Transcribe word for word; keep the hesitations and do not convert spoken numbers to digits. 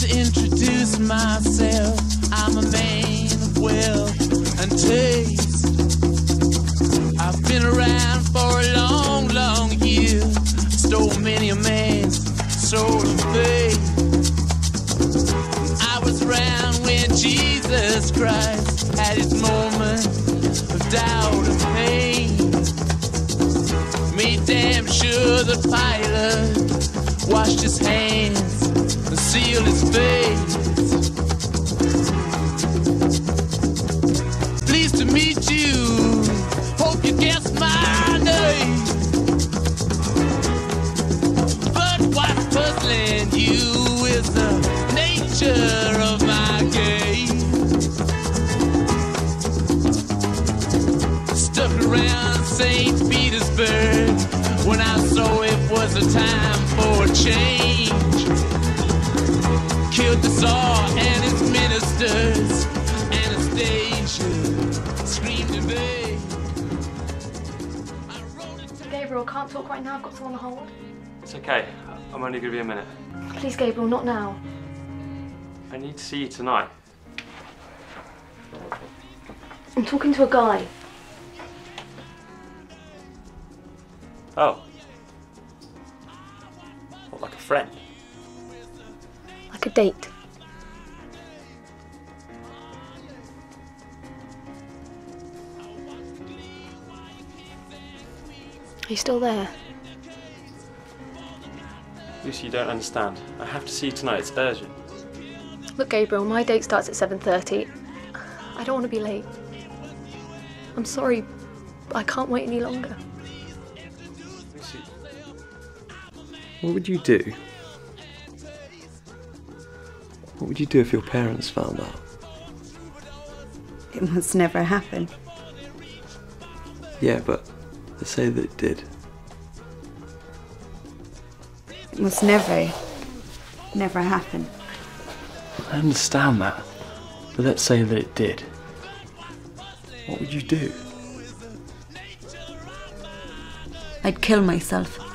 introduce myself. I'm a man of wealth and taste. I've been around for a long, long year. Stole many a man's soul of faith. I was around when Jesus Christ had his moment of doubt and pain. Made damn sure the pilot washed his hands and sealed his face. Pleased to meet you, hope you guessed my name. But what's puzzling you is the nature of my game. Stuck around Saint Petersburg when I saw it was a time for a change. Killed the Tsar and his ministers. Anastasia screamed in vain. Gabriel, I can't talk right now. I've got someone on hold. It's okay. I'm only going to be a minute. Please, Gabriel, not now. I need to see you tonight. I'm talking to a guy. Oh. What, like a friend? Like a date. Are you still there? Lucy, you don't understand. I have to see you tonight. It's urgent. Look, Gabriel, my date starts at seven thirty. I don't want to be late. I'm sorry, but I can't wait any longer. Lucy, what would you do? What would you do if your parents found out? It must never happen. Yeah, but let's say that it did. It must never, never happen. I understand that, but let's say that it did. What would you do? I'd kill myself.